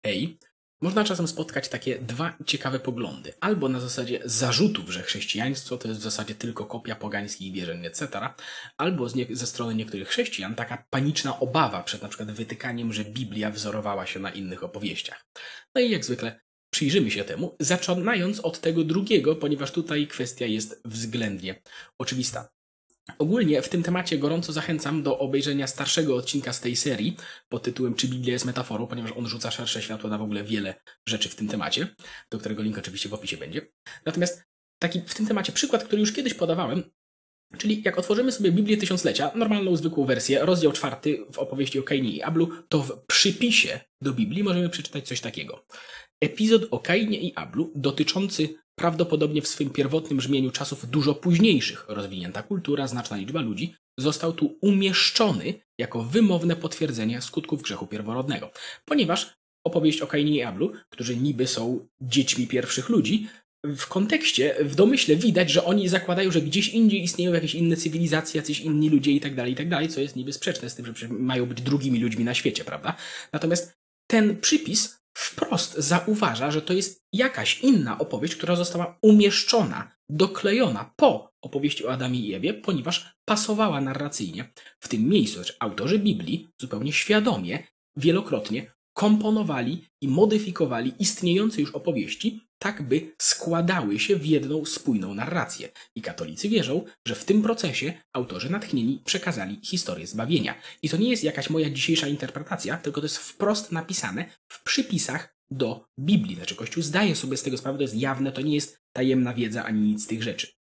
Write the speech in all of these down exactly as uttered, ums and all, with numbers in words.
Hej, można czasem spotkać takie dwa ciekawe poglądy. Albo na zasadzie zarzutów, że chrześcijaństwo to jest w zasadzie tylko kopia pogańskich wierzeń, et cetera. Albo z nie, ze strony niektórych chrześcijan taka paniczna obawa przed na przykład wytykaniem, że Biblia wzorowała się na innych opowieściach. No i jak zwykle przyjrzymy się temu, zaczynając od tego drugiego, ponieważ tutaj kwestia jest względnie oczywista. Ogólnie w tym temacie gorąco zachęcam do obejrzenia starszego odcinka z tej serii pod tytułem Czy Biblia jest metaforą, ponieważ on rzuca szersze światło na w ogóle wiele rzeczy w tym temacie, do którego link oczywiście w opisie będzie. Natomiast taki w tym temacie przykład, który już kiedyś podawałem, czyli jak otworzymy sobie Biblię Tysiąclecia, normalną, zwykłą wersję, rozdział czwarty w opowieści o Kainie i Ablu, to w przypisie do Biblii możemy przeczytać coś takiego. Epizod o Kainie i Ablu, dotyczący prawdopodobnie w swym pierwotnym brzmieniu czasów dużo późniejszych, rozwinięta kultura, znaczna liczba ludzi, został tu umieszczony jako wymowne potwierdzenie skutków grzechu pierworodnego. Ponieważ opowieść o Kainie i Ablu, którzy niby są dziećmi pierwszych ludzi, w kontekście, w domyśle widać, że oni zakładają, że gdzieś indziej istnieją jakieś inne cywilizacje, jacyś inni ludzie i tak dalej, i tak dalej, co jest niby sprzeczne z tym, że mają być drugimi ludźmi na świecie, prawda? Natomiast ten przypis wprost zauważa, że to jest jakaś inna opowieść, która została umieszczona, doklejona po opowieści o Adamie i Ewie, ponieważ pasowała narracyjnie w tym miejscu. Znaczy, autorzy Biblii zupełnie świadomie, wielokrotnie komponowali i modyfikowali istniejące już opowieści, tak by składały się w jedną spójną narrację. I katolicy wierzą, że w tym procesie autorzy natchnieni przekazali historię zbawienia. I to nie jest jakaś moja dzisiejsza interpretacja, tylko to jest wprost napisane w przypisach do Biblii. Znaczy Kościół zdaje sobie z tego sprawę, to jest jawne, to nie jest tajemna wiedza ani nic z tych rzeczy.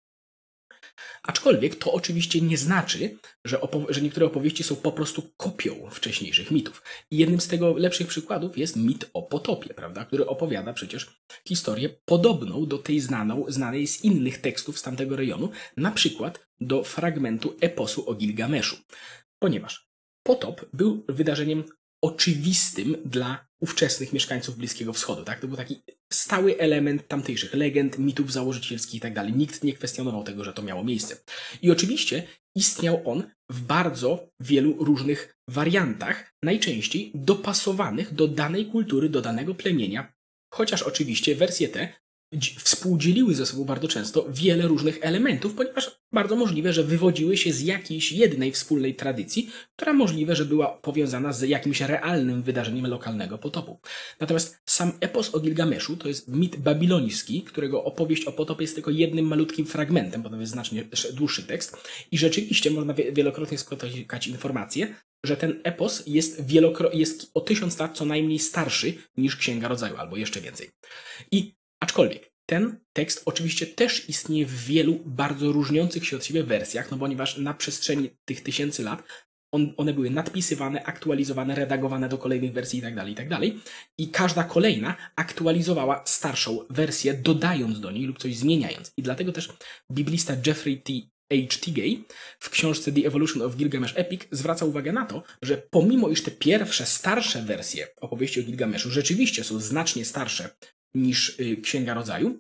Aczkolwiek to oczywiście nie znaczy, że, że niektóre opowieści są po prostu kopią wcześniejszych mitów. I jednym z tego lepszych przykładów jest mit o potopie, prawda, który opowiada przecież historię podobną do tej znaną, znanej z innych tekstów z tamtego rejonu, na przykład do fragmentu eposu o Gilgameszu. Ponieważ potop był wydarzeniem oczywistym dla ówczesnych mieszkańców Bliskiego Wschodu. Tak? To był taki stały element tamtejszych legend, mitów założycielskich i tak dalej. Nikt nie kwestionował tego, że to miało miejsce. I oczywiście istniał on w bardzo wielu różnych wariantach, najczęściej dopasowanych do danej kultury, do danego plemienia, chociaż oczywiście wersje te współdzieliły ze sobą bardzo często wiele różnych elementów, ponieważ bardzo możliwe, że wywodziły się z jakiejś jednej wspólnej tradycji, która możliwe, że była powiązana z jakimś realnym wydarzeniem lokalnego potopu. Natomiast sam epos o Gilgameszu to jest mit babiloński, którego opowieść o potopie jest tylko jednym malutkim fragmentem, bo to jest znacznie dłuższy tekst i rzeczywiście można wielokrotnie spotykać informację, że ten epos jest, wielokro- jest o tysiąc lat co najmniej starszy niż Księga Rodzaju, albo jeszcze więcej. I Aczkolwiek ten tekst oczywiście też istnieje w wielu bardzo różniących się od siebie wersjach, no ponieważ na przestrzeni tych tysięcy lat on, one były nadpisywane, aktualizowane, redagowane do kolejnych wersji itd., itd. I każda kolejna aktualizowała starszą wersję, dodając do niej lub coś zmieniając. I dlatego też biblista Jeffrey T. H. Tigay w książce The Evolution of Gilgamesh Epic zwraca uwagę na to, że pomimo iż te pierwsze, starsze wersje opowieści o Gilgameszu rzeczywiście są znacznie starsze niż Księga Rodzaju,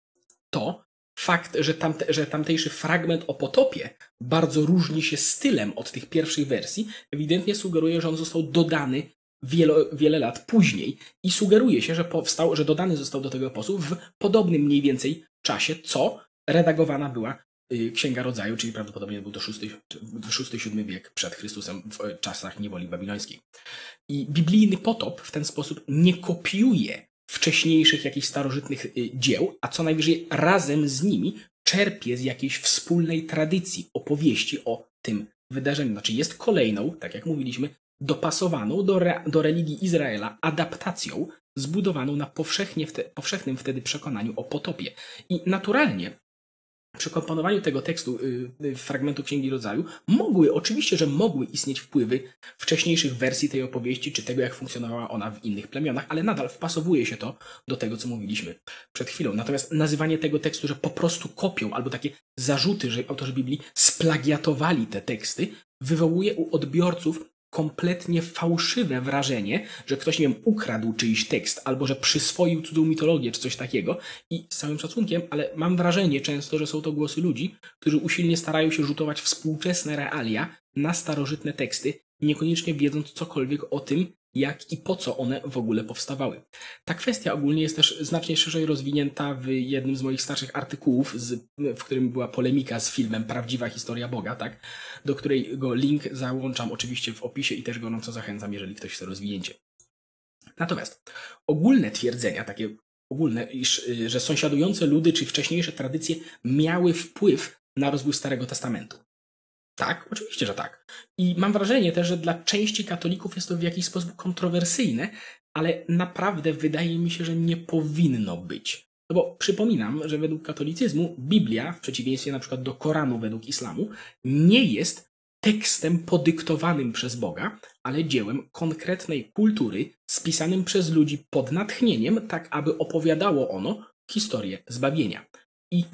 to fakt, że, tamte, że tamtejszy fragment o potopie bardzo różni się stylem od tych pierwszych wersji, ewidentnie sugeruje, że on został dodany wiele, wiele lat później i sugeruje się, że powstał, że dodany został do tego eposu w podobnym mniej więcej czasie, co redagowana była Księga Rodzaju, czyli prawdopodobnie był to szósty siódmy wiek przed Chrystusem w czasach niewoli babilońskiej. I biblijny potop w ten sposób nie kopiuje wcześniejszych jakichś starożytnych dzieł, a co najwyżej razem z nimi czerpie z jakiejś wspólnej tradycji opowieści o tym wydarzeniu. Znaczy jest kolejną, tak jak mówiliśmy, dopasowaną do, re, do religii Izraela adaptacją zbudowaną na powszechnie wte, powszechnym wtedy przekonaniu o potopie. I naturalnie przy komponowaniu tego tekstu, yy, fragmentu Księgi Rodzaju, mogły, oczywiście, że mogły istnieć wpływy wcześniejszych wersji tej opowieści, czy tego, jak funkcjonowała ona w innych plemionach, ale nadal wpasowuje się to do tego, co mówiliśmy przed chwilą. Natomiast nazywanie tego tekstu, że po prostu kopią, albo takie zarzuty, że autorzy Biblii splagiatowali te teksty, wywołuje u odbiorców kompletnie fałszywe wrażenie, że ktoś, nie wiem, ukradł czyjś tekst, albo że przyswoił cudzą mitologię, czy coś takiego. I z całym szacunkiem, ale mam wrażenie często, że są to głosy ludzi, którzy usilnie starają się rzutować współczesne realia na starożytne teksty, niekoniecznie wiedząc cokolwiek o tym, jak i po co one w ogóle powstawały. Ta kwestia ogólnie jest też znacznie szerzej rozwinięta w jednym z moich starszych artykułów, z, w którym była polemika z filmem Prawdziwa historia Boga, tak? Do którego link załączam oczywiście w opisie i też gorąco zachęcam, jeżeli ktoś chce rozwinięcie. Natomiast ogólne twierdzenia, takie ogólne, iż, że sąsiadujące ludy czy wcześniejsze tradycje miały wpływ na rozwój Starego Testamentu. Tak, oczywiście, że tak. I mam wrażenie też, że dla części katolików jest to w jakiś sposób kontrowersyjne, ale naprawdę wydaje mi się, że nie powinno być. No bo przypominam, że według katolicyzmu Biblia, w przeciwieństwie na przykład do Koranu według islamu, nie jest tekstem podyktowanym przez Boga, ale dziełem konkretnej kultury, spisanym przez ludzi pod natchnieniem, tak aby opowiadało ono historię zbawienia. I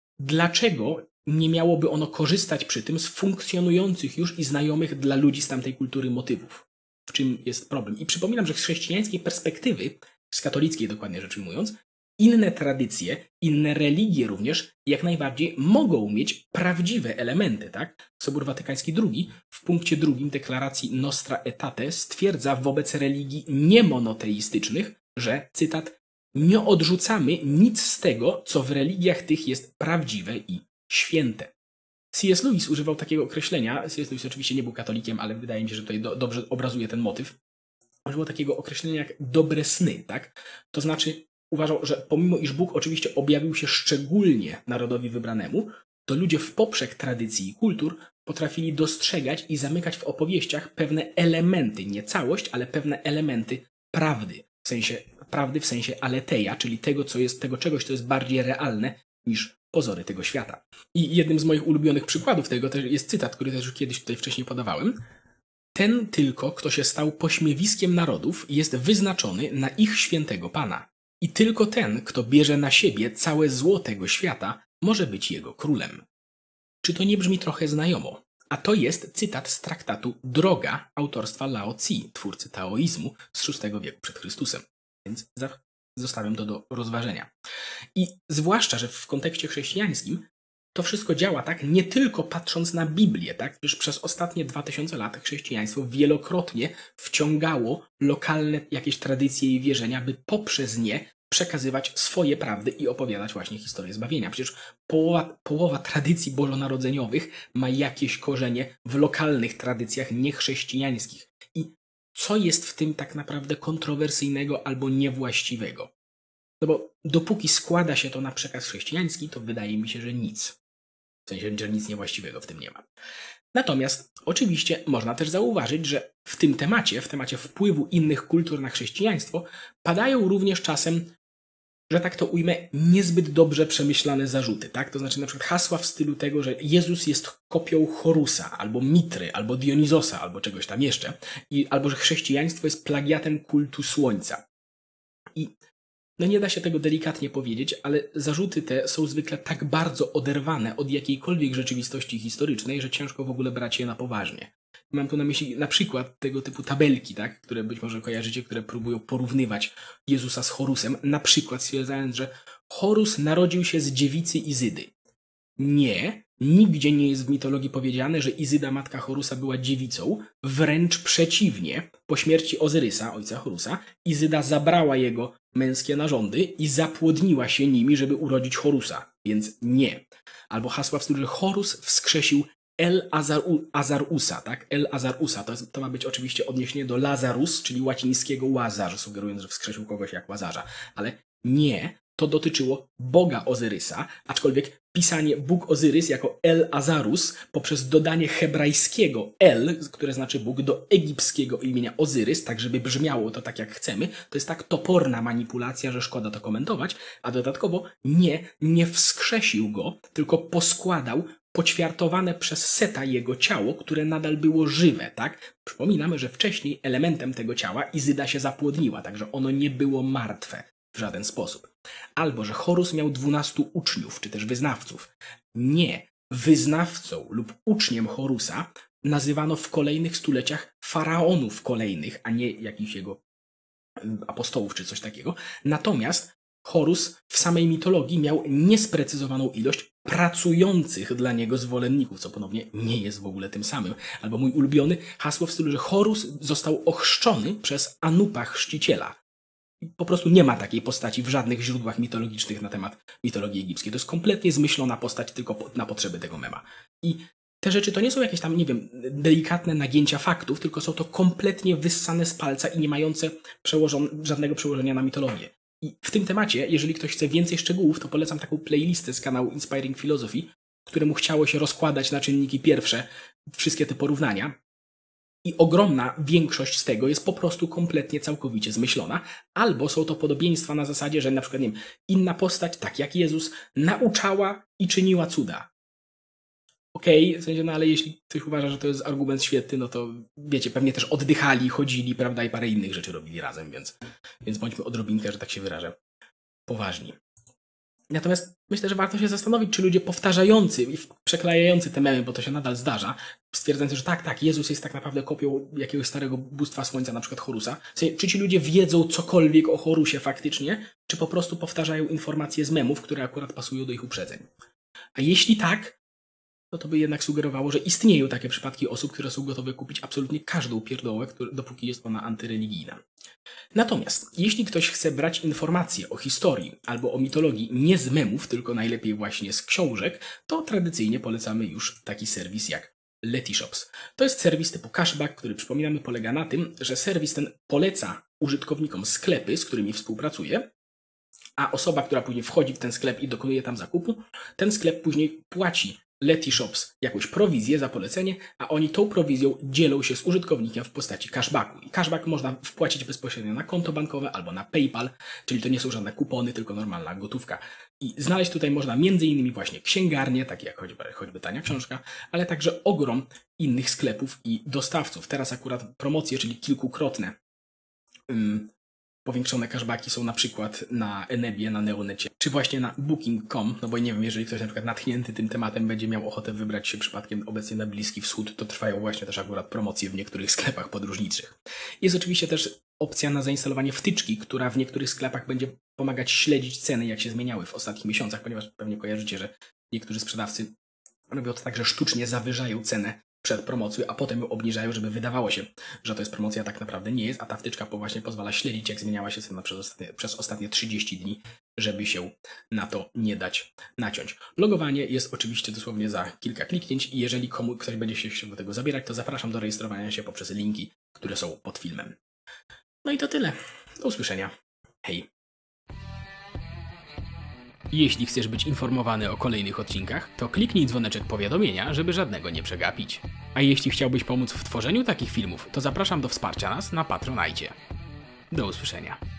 dlaczego nie miałoby ono korzystać przy tym z funkcjonujących już i znajomych dla ludzi z tamtej kultury motywów? W czym jest problem? I przypominam, że z chrześcijańskiej perspektywy, z katolickiej dokładnie rzecz ujmując, inne tradycje, inne religie również jak najbardziej mogą mieć prawdziwe elementy, tak? Sobór Watykański drugi w punkcie drugim deklaracji Nostra Aetate stwierdza wobec religii niemonoteistycznych, że, cytat, nie odrzucamy nic z tego, co w religiach tych jest prawdziwe i święte. C S Lewis używał takiego określenia, C S Lewis oczywiście nie był katolikiem, ale wydaje mi się, że tutaj do, dobrze obrazuje ten motyw. Używał takiego określenia jak dobre sny, tak? To znaczy uważał, że pomimo iż Bóg oczywiście objawił się szczególnie narodowi wybranemu, to ludzie w poprzek tradycji i kultur potrafili dostrzegać i zamykać w opowieściach pewne elementy, nie całość, ale pewne elementy prawdy. W sensie, prawdy w sensie aletheia, czyli tego, co jest, tego czegoś, co jest bardziej realne niż pozory tego świata. I jednym z moich ulubionych przykładów tego też jest cytat, który też już kiedyś tutaj wcześniej podawałem. Ten tylko, kto się stał pośmiewiskiem narodów, jest wyznaczony na ich świętego Pana. I tylko ten, kto bierze na siebie całe zło tego świata, może być jego królem. Czy to nie brzmi trochę znajomo? A to jest cytat z traktatu Droga autorstwa Lao Tzu, twórcy taoizmu z szóstego wieku przed Chrystusem. Więc zostawiam to do rozważenia. I zwłaszcza, że w kontekście chrześcijańskim to wszystko działa tak, nie tylko patrząc na Biblię, tak? Przecież przez ostatnie dwa tysiące lat chrześcijaństwo wielokrotnie wciągało lokalne jakieś tradycje i wierzenia, by poprzez nie przekazywać swoje prawdy i opowiadać właśnie historię zbawienia. Przecież połowa, połowa tradycji bożonarodzeniowych ma jakieś korzenie w lokalnych tradycjach niechrześcijańskich. I co jest w tym tak naprawdę kontrowersyjnego albo niewłaściwego? No bo dopóki składa się to na przekaz chrześcijański, to wydaje mi się, że nic. W sensie, że nic niewłaściwego w tym nie ma. Natomiast oczywiście można też zauważyć, że w tym temacie, w temacie wpływu innych kultur na chrześcijaństwo, padają również czasem, że tak to ujmę, niezbyt dobrze przemyślane zarzuty. Tak? To znaczy na przykład hasła w stylu tego, że Jezus jest kopią Horusa, albo Mitry, albo Dionizosa, albo czegoś tam jeszcze. I, albo że chrześcijaństwo jest plagiatem kultu słońca. I no nie da się tego delikatnie powiedzieć, ale zarzuty te są zwykle tak bardzo oderwane od jakiejkolwiek rzeczywistości historycznej, że ciężko w ogóle brać je na poważnie. Mam tu na myśli na przykład tego typu tabelki, tak, które być może kojarzycie, które próbują porównywać Jezusa z Horusem, na przykład stwierdzając, że Horus narodził się z dziewicy Izydy. Nie, nigdzie nie jest w mitologii powiedziane, że Izyda, matka Horusa, była dziewicą. Wręcz przeciwnie, po śmierci Ozyrysa, ojca Horusa, Izyda zabrała jego męskie narządy i zapłodniła się nimi, żeby urodzić Horusa. Więc nie. Albo hasła w stylu, że Horus wskrzesił El Azarusa, tak? El Azarusa. To, jest, to ma być oczywiście odniesienie do Lazarus, czyli łacińskiego Łazarz, sugerując, że wskrzesił kogoś jak Łazarza. Ale nie. To dotyczyło Boga Ozyrysa, aczkolwiek pisanie Bóg Ozyrys jako El Azarus poprzez dodanie hebrajskiego El, które znaczy Bóg, do egipskiego imienia Ozyrys, tak żeby brzmiało to tak jak chcemy, to jest tak toporna manipulacja, że szkoda to komentować, a dodatkowo nie, nie wskrzesił go, tylko poskładał poćwiartowane przez Seta jego ciało, które nadal było żywe, tak? Przypominamy, że wcześniej elementem tego ciała Izyda się zapłodniła, także ono nie było martwe w żaden sposób. Albo, że Horus miał dwunastu uczniów, czy też wyznawców. Nie. Wyznawcą lub uczniem Horusa nazywano w kolejnych stuleciach faraonów kolejnych, a nie jakichś jego apostołów, czy coś takiego. Natomiast Horus w samej mitologii miał niesprecyzowaną ilość pracujących dla niego zwolenników, co ponownie nie jest w ogóle tym samym. Albo mój ulubiony hasło w stylu, że Horus został ochrzczony przez Anupa chrzciciela. Po prostu nie ma takiej postaci w żadnych źródłach mitologicznych na temat mitologii egipskiej. To jest kompletnie zmyślona postać tylko na potrzeby tego mema. I te rzeczy to nie są jakieś tam, nie wiem, delikatne nagięcia faktów, tylko są to kompletnie wyssane z palca i nie mające przełożon- żadnego przełożenia na mitologię. I w tym temacie, jeżeli ktoś chce więcej szczegółów, to polecam taką playlistę z kanału Inspiring Philosophy, któremu chciało się rozkładać na czynniki pierwsze wszystkie te porównania. I ogromna większość z tego jest po prostu kompletnie, całkowicie zmyślona. Albo są to podobieństwa na zasadzie, że na przykład, nie wiem, inna postać, tak jak Jezus, nauczała i czyniła cuda. Okej, okay, w sensie, no ale jeśli ktoś uważa, że to jest argument świetny, no to wiecie, pewnie też oddychali, chodzili, prawda, i parę innych rzeczy robili razem, więc, więc bądźmy odrobinkę, że tak się wyrażę, poważni. Natomiast myślę, że warto się zastanowić, czy ludzie powtarzający i przeklejający te memy, bo to się nadal zdarza, stwierdzający, że tak, tak, Jezus jest tak naprawdę kopią jakiegoś starego bóstwa słońca, na przykład Horusa. W sensie, czy ci ludzie wiedzą cokolwiek o Horusie faktycznie, czy po prostu powtarzają informacje z memów, które akurat pasują do ich uprzedzeń. A jeśli tak, no to by jednak sugerowało, że istnieją takie przypadki osób, które są gotowe kupić absolutnie każdą pierdołę, który, dopóki jest ona antyreligijna. Natomiast jeśli ktoś chce brać informacje o historii albo o mitologii nie z memów, tylko najlepiej właśnie z książek, to tradycyjnie polecamy już taki serwis jak Letyshops. To jest serwis typu cashback, który, przypominamy, polega na tym, że serwis ten poleca użytkownikom sklepy, z którymi współpracuje, a osoba, która później wchodzi w ten sklep i dokonuje tam zakupu, ten sklep później płaci Letyshops jakąś prowizję za polecenie, a oni tą prowizją dzielą się z użytkownikiem w postaci cashbacku. I cashback można wpłacić bezpośrednio na konto bankowe albo na PayPal, czyli to nie są żadne kupony, tylko normalna gotówka. I znaleźć tutaj można między innymi właśnie księgarnie, takie jak choćby, choćby Tania Książka, ale także ogrom innych sklepów i dostawców. Teraz akurat promocje, czyli kilkukrotne um, powiększone cashbacki są na przykład na Enebie, na Neonecie, czy właśnie na booking kropka com, no bo nie wiem, jeżeli ktoś na przykład natchnięty tym tematem będzie miał ochotę wybrać się przypadkiem obecnie na Bliski Wschód, to trwają właśnie też akurat promocje w niektórych sklepach podróżniczych. Jest oczywiście też opcja na zainstalowanie wtyczki, która w niektórych sklepach będzie pomagać śledzić ceny, jak się zmieniały w ostatnich miesiącach, ponieważ pewnie kojarzycie, że niektórzy sprzedawcy robią to tak, że sztucznie zawyżają cenę przed promocją, a potem ją obniżają, żeby wydawało się, że to jest promocja, a tak naprawdę nie jest, a ta wtyczka właśnie pozwala śledzić, jak zmieniała się cena przez ostatnie, przez ostatnie trzydzieści dni, żeby się na to nie dać naciąć. Logowanie jest oczywiście dosłownie za kilka kliknięć i jeżeli komu ktoś będzie się chciał do tego zabierać, to zapraszam do rejestrowania się poprzez linki, które są pod filmem. No i to tyle. Do usłyszenia. Hej. Jeśli chcesz być informowany o kolejnych odcinkach, to kliknij dzwoneczek powiadomienia, żeby żadnego nie przegapić. A jeśli chciałbyś pomóc w tworzeniu takich filmów, to zapraszam do wsparcia nas na Patronite. Do usłyszenia.